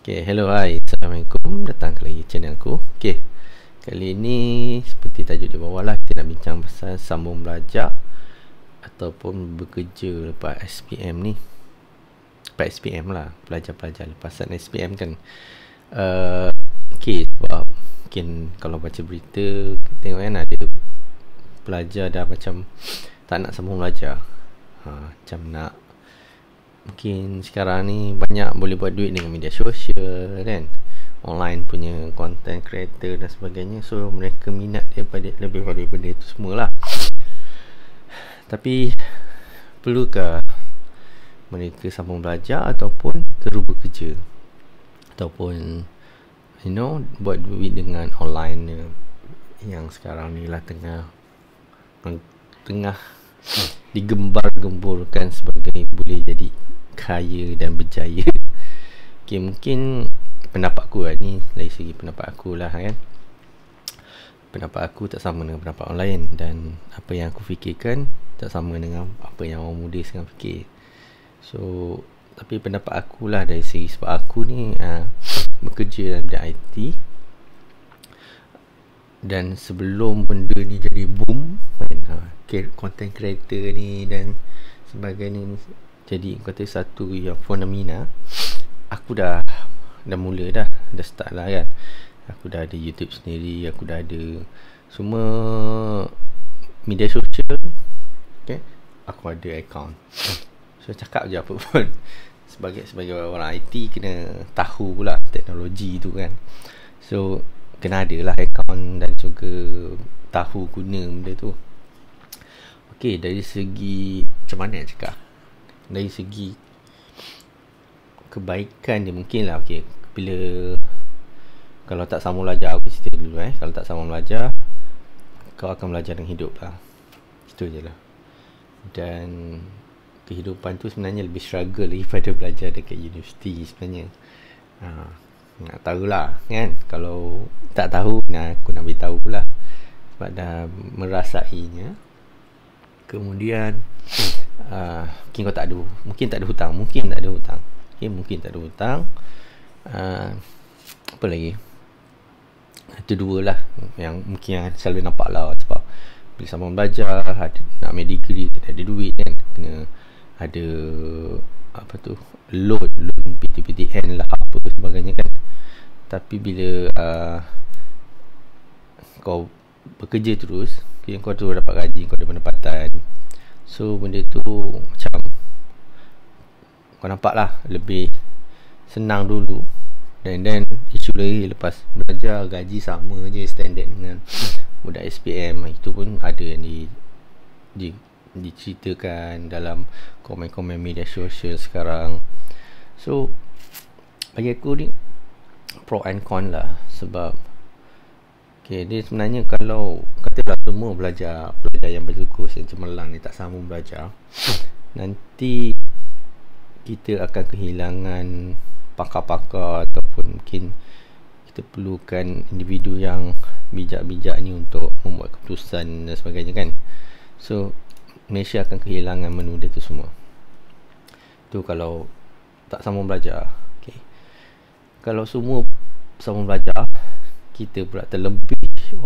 Okay, hello, hai, Assalamualaikum. Datang ke lagi channel aku. Okay, kali ni seperti tajuk di bawah lah, kita nak bincang pasal sambung belajar ataupun bekerja lepas SPM ni. Lepas SPM lah, pelajar-pelajar lepasan SPM kan. Okay, sebab mungkin kalau baca berita, tengok kan ada pelajar dah macam tak nak sambung belajar. Macam nak, mungkin sekarang ni banyak boleh buat duit dengan media sosial kan, online punya content creator dan sebagainya. So mereka minat daripada lebih pada benda itu semualah. Tapi perlukah mereka sambung belajar ataupun terus bekerja, ataupun buat duit dengan online yang sekarang ni lah tengah digembar-gemburkan sebagai boleh jadi kaya dan berjaya. Okay, mungkin pendapat aku lah ni, dari segi pendapat aku lah kan. Pendapat aku tak sama dengan pendapat orang lain, dan apa yang aku fikirkan tak sama dengan apa yang orang muda sekarang fikir. So, tapi pendapat aku lah dari segi, sebab aku ni bekerja dalam bidang IT, dan sebelum benda ni jadi boom kan, content creator ni dan sebagainya ni jadi kata satu yang fenomena, aku dah mula dah start lah kan. Aku dah ada YouTube sendiri, aku dah ada semua media sosial, okay? Aku ada account. So cakap je apa pun sebagai orang IT kena tahu pula teknologi tu kan. So kena ada lah account dan juga tahu guna benda tu. Okay, dari segi macam mana nak cakap, dari segi kebaikan dia mungkin lah. Okay, bila kalau tak sambung belajar, aku cerita dulu kalau tak sambung belajar, kau akan belajar dengan hidup lah. Itu je lah. Dan kehidupan tu sebenarnya lebih struggle daripada belajar dekat universiti sebenarnya. Nak tahulah kan. Kalau tak tahu, aku nak beritahu pula, sebab dah merasainya. Kemudian mungkin kau tak ada, mungkin tak ada hutang, mungkin tak ada hutang, okay, mungkin tak ada hutang. Apa lagi? Itu dua lah yang mungkin yang selalu nampak lah. Sebab bila sambung belajar, nak ambil degree, kena ada duit kan, kena ada apa tu, loan PTPTN lah, apa sebagainya kan. Tapi bila kau bekerja terus, kau terus dapat gaji, kau ada pendapatan. So benda tu macam kau nampak lah lebih senang dulu. Dan isu lagi, lepas belajar gaji sama je standard dengan budak SPM. Itu pun ada yang diceritakan dalam komen-komen media sosial sekarang. So bagi aku ni pro and con lah. Sebab okay, dia sebenarnya kalau katalah semua pelajar yang bersyukur yang cemerlang ni tak sambung belajar, nanti kita akan kehilangan pakar-pakar, ataupun mungkin kita perlukan individu yang bijak-bijak ni untuk membuat keputusan dan sebagainya kan. So Malaysia akan kehilangan menunda tu semua. Tu kalau tak sambung belajar. Okay, kalau semua sambung belajar, kita pula terlebih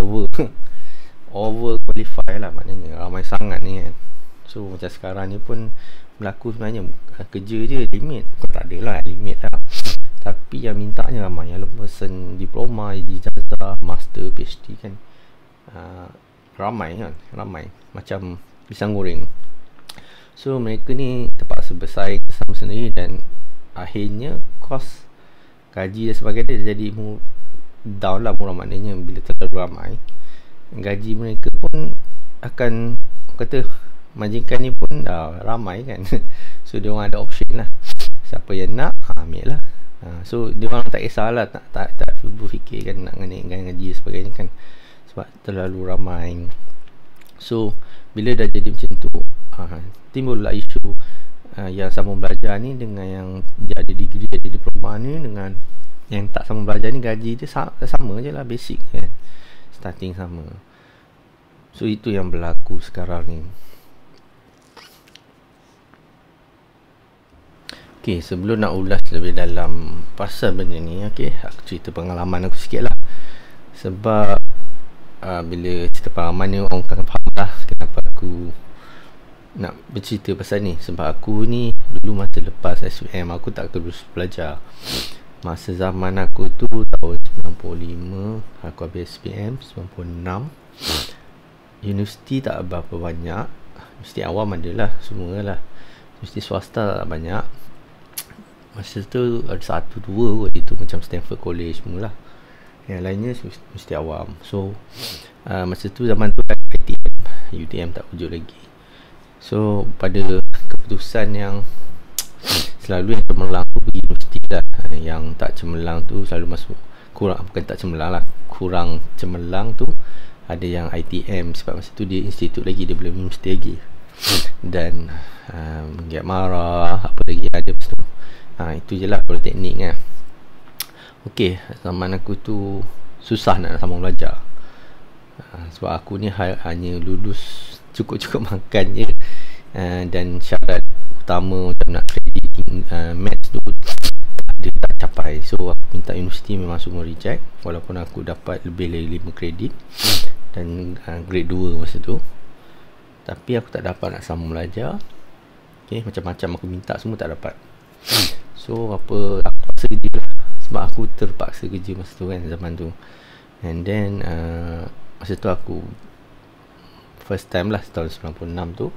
over qualify lah, maknanya ramai sangat ni kan. So macam sekarang ni pun berlaku sebenarnya, kerja je limit, kau tak ada lah limit lah, tapi yang mintanya ramai, yang lepasan diploma, ijazah, master, PhD kan. Ramai macam pisang goreng. So mereka ni terpaksa bersaing sama sendiri, dan akhirnya kos gaji dan sebagainya jadi down lah, murah. Maknanya bila terlalu ramai, gaji mereka pun akan, kata majikan ni pun ramai kan. So dia orang ada option lah, siapa yang nak ambil lah. So dia orang tak kisahlah, tak berfikir kan nak naikkan gaji sebagainya kan, sebab terlalu ramai. So bila dah jadi macam tu, timbullah isu yang sambung belajar ni dengan yang dia ada degree, ada diploma ni, dengan yang tak sambung belajar ni gaji dia sama je lah, basic kan, starting sama. So itu yang berlaku sekarang ni. Okey, sebelum nak ulas lebih dalam pasal benda ni, okey, aku cerita pengalaman aku sikit lah. Sebab bila cerita pengalaman ni orang akan faham lah kenapa aku nak bercerita pasal ni. Sebab aku ni dulu masa lepas SPM aku tak terus belajar. Masa zaman aku tu tahun 95 aku habis SPM, 96 universiti tak berapa banyak. Universiti awam adalah semua lah, universiti swasta tak banyak. Masa tu ada satu dua kot, itu macam Stanford College semua lah. Yang lainnya mesti awam. So masa tu zaman tu ITM, UTM tak wujud lagi. So pada keputusan yang selalu yang cemerlang tu pergi universiti lah. Yang tak cemerlang tu selalu masuk, bukan tak cemerlang lah, kurang cemerlang tu ada yang ITM. Sebab masa tu dia institut lagi, dia belum universiti lagi. Dan Giat Mara, apa lagi ada masa tu. Itu je lah politeknik kan. Okey, zaman aku tu susah nak sambung belajar. Sebab aku ni hanya lulus cukup-cukup makan je. Dan syarat utama macam nak kredit maths tu dia tak capai. So aku minta universiti memang semua reject, walaupun aku dapat lebih dari 5 kredit dan grade 2 masa tu. Tapi aku tak dapat nak sambung belajar. Okay, macam-macam aku minta semua tak dapat. So aku terpaksa kerja lah. Sebab aku terpaksa kerja masa tu kan, zaman tu. And then masa tu aku first time lah, tahun 96 tu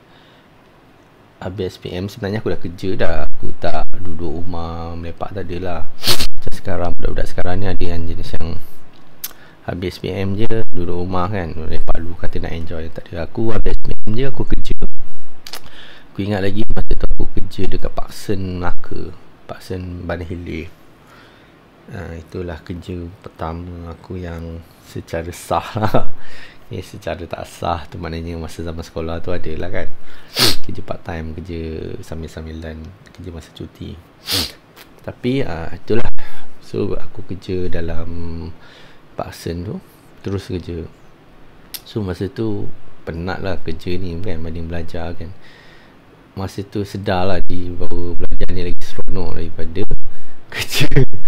habis SPM. Sebenarnya aku dah kerja dah, aku tak duduk rumah melepak, tak ada lah. Macam sekarang, budak-budak sekarang ni ada yang jenis yang habis SPM je duduk rumah kan, lepak dulu kata nak enjoy. Tak ada, aku habis SPM je aku kerja. Aku ingat lagi masa tu aku kerja dekat Parkson Melaka, Parkson Bandar Hilir. Itulah kerja pertama aku yang secara sah lah. Secara tak sah tu maknanya masa zaman sekolah tu ada lah kan, kerja part time, kerja sambil-sambilan, kerja masa cuti. Tapi itulah. So aku kerja dalam Parkson tu, terus kerja. So masa tu penat lah kerja ni kan, banding belajar kan. Masa tu sedar lah bahawa belajar ni lagi seronok daripada kerja.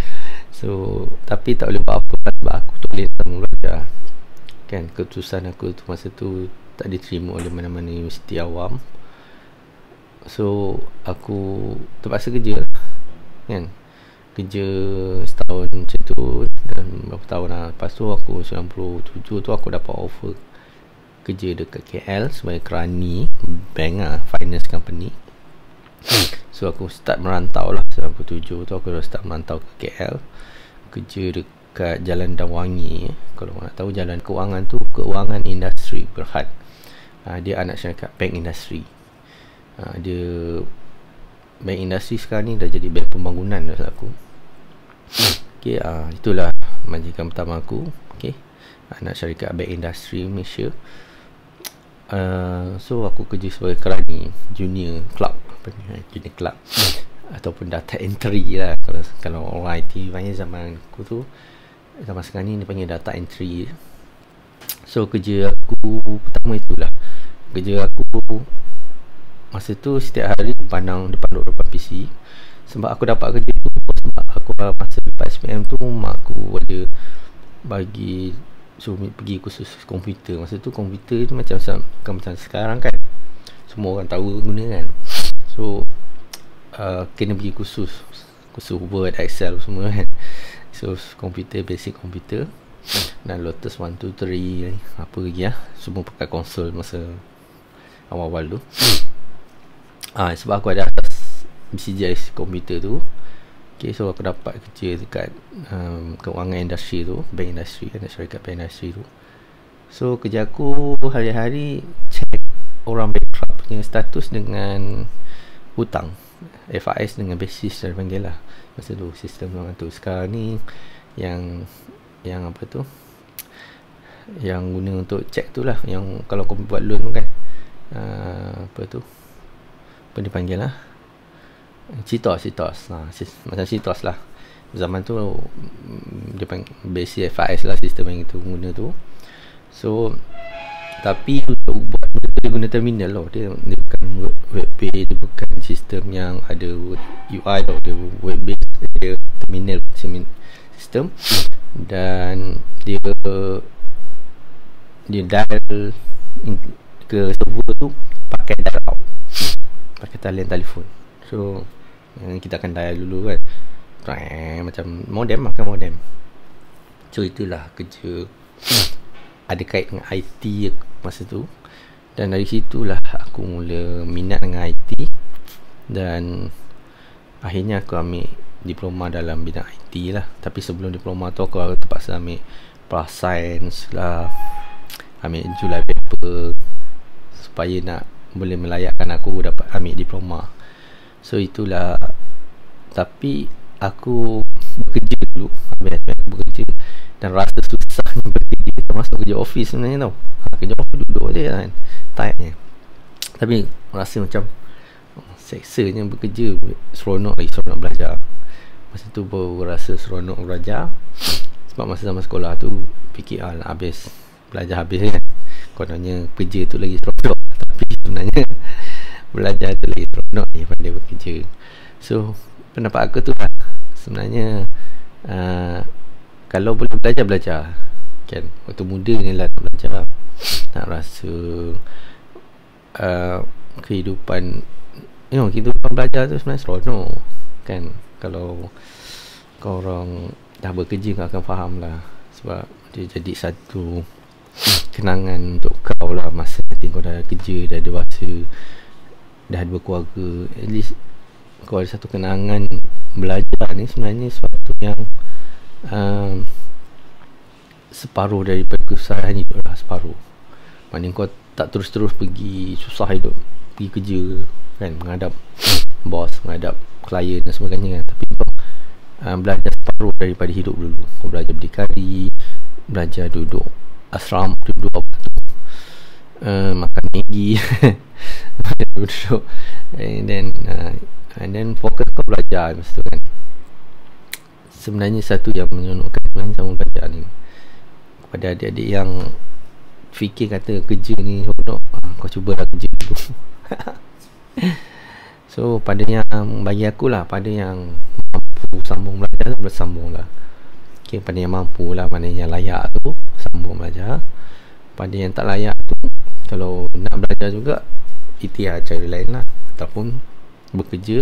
So tapi tak boleh buat apa sebab aku tak boleh sambung belajar kan. Keputusan aku tu masa tu tak diterima oleh mana-mana universiti awam. So aku terpaksa kerja kan, kerja setahun macam tu. Dan berapa tahun lah lepas tu, aku 97 tu aku dapat offer kerja dekat KL sebagai kerani bank lah, finance company. So aku start merantau lah 97 tu, aku dah start merantau ke KL, kerja dekat Jalan Dawangi. Kalau orang nak tahu, jalan kewangan tu Kewangan Industri Berhad. Dia anak syarikat bank industri. Dia bank industri sekarang ni dah jadi bank pembangunan dah aku. Okay, itulah majikan pertama aku. Okay, anak syarikat bank industri Malaysia. So aku kerja sebagai kerani junior clerk, junior clerk ataupun data entry lah. Kalau orang IT banyak zaman aku tu, zaman sekarang ni dia panggil data entry. So kerja aku pertama itulah. Kerja aku masa tu setiap hari pandang depan PC. Sebab aku dapat kerja tu sebab aku masa lepas SPM tu mak aku ada bagi suruh pergi kursus komputer. Masa tu komputer tu macam sekarang kan, semua orang tahu guna kan. So kena pergi kursus Word, Excel semua kan. So komputer, basic komputer dan Lotus 1, 2, 3 apa lagi lah, semua pakai konsol masa awal-awal tu. Sebab aku ada atas BCJ komputer tu. Okay, so aku dapat kerja dekat kewangan industri tu, bank industri kan, syarikat bank industri tu. So kerja aku hari-hari check orang bankrupt punya status dengan hutang, FIS dengan basis dia panggil lah. Masa tu sistem orang tu. Sekarang ni yang apa tu, yang guna untuk check tu lah, yang kalau kau buat loan tu kan, apa tu, apa dia panggil lah, CITOS macam CITOS lah. Zaman tu dia panggil basic FIS lah, sistem yang itu guna tu. So tapi untuk buat benda tu dia guna terminal loh. Dia bukan web pay, dia bukan sistem yang ada UI atau ada web based, ada terminal sistem, dan dia dial ke server tu pakai dial out, pakai talian telefon. So kita akan dial dulu kan, macam modem, makan modem. So itulah kerja ada kait dengan IT masa tu. Dan dari situlah aku mula minat dengan IT, dan akhirnya aku ambil diploma dalam bidang IT lah. Tapi sebelum diploma tu aku terpaksa ambil plus science lah, ambil July paper supaya nak boleh melayakkan aku dapat ambil diploma. So itulah. Tapi aku bekerja dulu, habis aku bekerja dan rasa susahnya bekerja, termasuk kerja office sebenarnya tau. Kerja office duduk je kan, tight. Tapi rasa macam seksanya bekerja, seronok belajar. Masa tu baru rasa seronok belajar. Sebab masa zaman sekolah tu fikir habis belajar habis kan, kononnya kerja tu lagi seronok. Tapi sebenarnya belajar tu lagi seronok daripada bekerja. So pendapat aku tu lah, sebenarnya kalau boleh belajar kan, waktu muda ni lah nak belajar, nak rasa kehidupan belajar tu sebenarnya seronok kan. Kalau kau orang dah bekerja kau akan faham lah, sebab dia jadi satu kenangan untuk kau lah. Masa nanti kau dah kerja, dah dewasa, dah ada berkeluarga, at least kau ada satu kenangan. Belajar ni sebenarnya sesuatu yang separuh daripada kesusahan hidup lah, separuh. Maknanya kau tak terus-terus pergi susah hidup, pergi kerja kan, menghadap bos, menghadap klien dan sebagainya kan. Tapi kau belajar separuh daripada hidup dulu. Kau belajar berdikari, belajar duduk asram, duduk apa tu, makan Maggi duduk, and then fokus kau belajar masa tu kan. Sebenarnya satu yang menyeronokkan sebenarnya sama belajar ni. Kepada adik-adik yang fikir kata kerja ni seronok, kau cuba lah kerja dulu. So pada yang bagi aku lah, pada yang mampu sambung belajar tu, bersambung lah. Okay, pada yang mampu lah, mana yang layak tu sambung belajar. Pada yang tak layak tu, kalau nak belajar juga, ikhtiar cara lain lah. Ataupun bekerja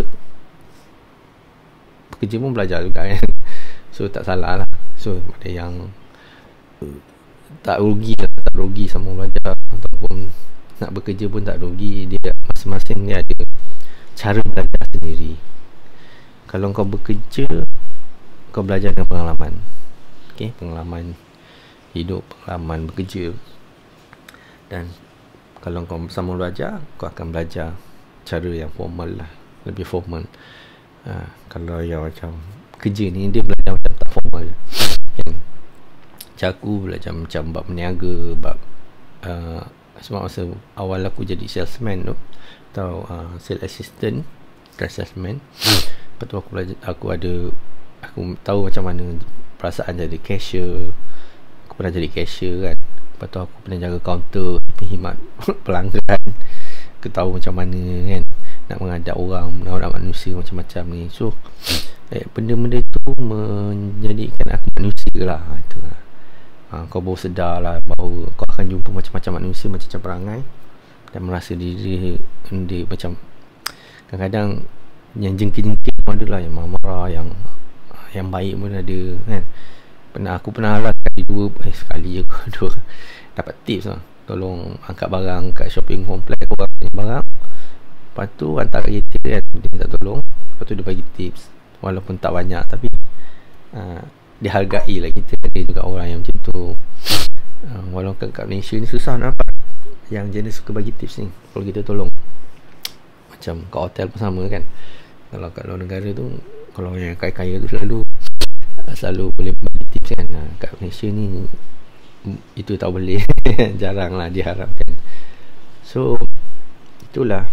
pun belajar juga kan. So tak salah lah. So pada yang tak rugi sama belajar, ataupun nak bekerja pun tak rugi. Dia masing-masing dia ada cara belajar sendiri. Kalau kau bekerja, kau belajar dengan pengalaman. Okay, pengalaman hidup, pengalaman bekerja. Dan kalau kau sama belajar, kau akan belajar cara yang formal lah, lebih formal. Kalau yang macam kerja ni, dia belajar macam tak formal kan. Macam aku belajar macam bab meniaga, bab sebab masa awal aku jadi salesman tu, atau sales assistant, salesman. Lepas tu aku tahu macam mana perasaan jadi cashier. Aku pernah jadi cashier kan. Lepas tu aku pernah jaga kaunter, pengkhidmat pelanggan. Aku tahu macam mana kan nak menghadap orang, menghadap manusia macam-macam ni. So benda-benda tu menjadikan aku manusia lah. Itu lah. Kau baru sedar lah bahawa kau akan jumpa macam-macam manusia, macam-macam perangai, dan merasa diri macam kadang-kadang yang jengking-jengking pun ada lah, yang marah-marah, yang baik pun ada kan. Aku pernah lah sekali je aku dapat tips lah, tolong angkat barang kat shopping complex, orang punya barang, lepas tu hantar kereta kan, dia minta tolong, lepas tu dia bagi tips walaupun tak banyak, tapi dihargai lah kita. Ada juga orang yang macam tu. Walaupun kat Malaysia ni susah nak dapat yang jenis suka bagi tips ni kalau kita tolong. Macam kat hotel pun sama kan. Kalau kat luar negara tu, kalau yang kaya-kaya tu selalu boleh bagi tips kan. Kat Malaysia ni itu tak boleh. Jarang lah diharapkan. So itulah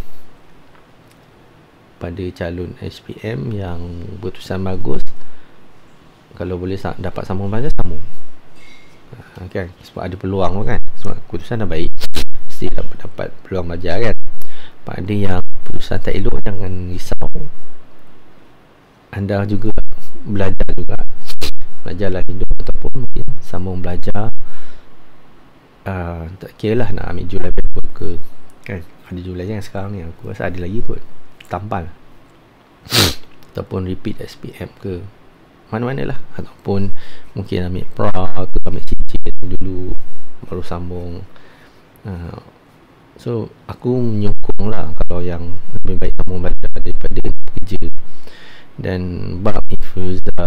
pada calon SPM yang bertusan bagus, kalau boleh dapat sambung belajar, sambung kan, sebab ada peluang kan. Sebab keputusan dah baik, mesti dapat peluang belajar kan. Pada yang keputusan tak elok, jangan risau. Anda juga belajarlah hidup, ataupun mungkin sambung belajar. Tak kira lah nak ambil July paper ke, kan ada Julai yang sekarang ni, aku rasa ada lagi kot, tampal ataupun repeat SPM ke mana-mana lah, ataupun mungkin ambil pra ke, ambil CJ dulu baru sambung. So aku menyokong lah kalau yang lebih baik sambung belajar daripada kerja. Dan bab influencer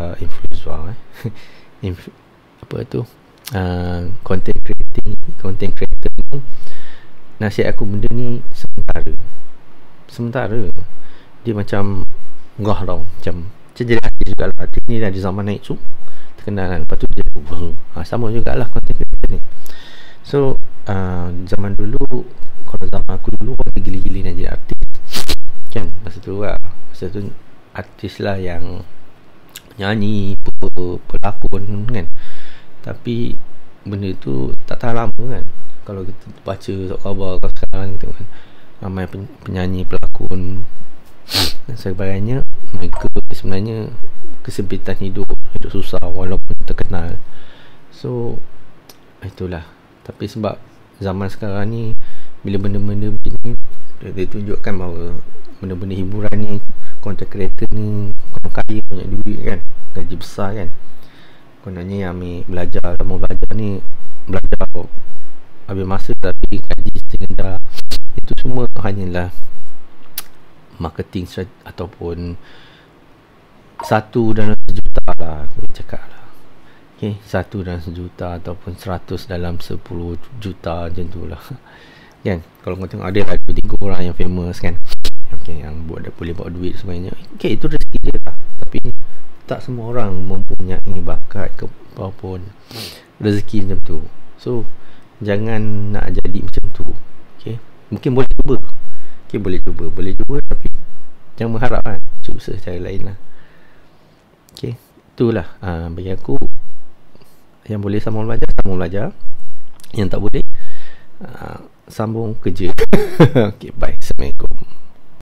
apa tu, content creator ni, nasihat aku, benda ni sementara dia macam gah tau, macam jadi artis juga lah. Artis ni dah di zaman naik terkenal kan, lepas tu dia sama jugalah content creator ni. So zaman dulu, kalau zaman aku dulu, orang gila-gila nak jadi artis kan, masa tu artis lah yang penyanyi, pelakon kan. Tapi benda tu tak tahan lama kan. Kalau kita baca khabar sekarang kita kan, ramai penyanyi, pelakon dan sebagainya, mereka sebenarnya kesempitan hidup susah walaupun terkenal. So itulah. Tapi sebab zaman sekarang ni, bila benda-benda macam ni dia tunjukkan bahawa benda-benda hiburan ni, content creator ni orang kaya, banyak duit kan, gaji besar kan. Kononnya yang ambil belajar ni, belajar habis masa tapi gaji serendah. Itu semua hanyalah marketing ataupun 1 dalam sejuta lah aku cakap lah. Okay, 1 dalam sejuta ataupun 100 dalam 10 juta macam tu lah kan. Kalau kau tengok ada lah 2-3 orang yang famous kan, okay, yang boleh buat duit sebenarnya, okay, itu rezeki dia lah. Tapi tak semua orang mempunyai bakat ke apapun rezeki macam tu. So jangan nak jadi macam tu. Okay, mungkin boleh cuba, okay, boleh cuba, tapi jangan mengharap kan, usaha cara lain lah. Okay, itulah bagi aku, yang boleh sambung belajar, yang tak boleh sambung kerja. Okay, bye, Assalamualaikum.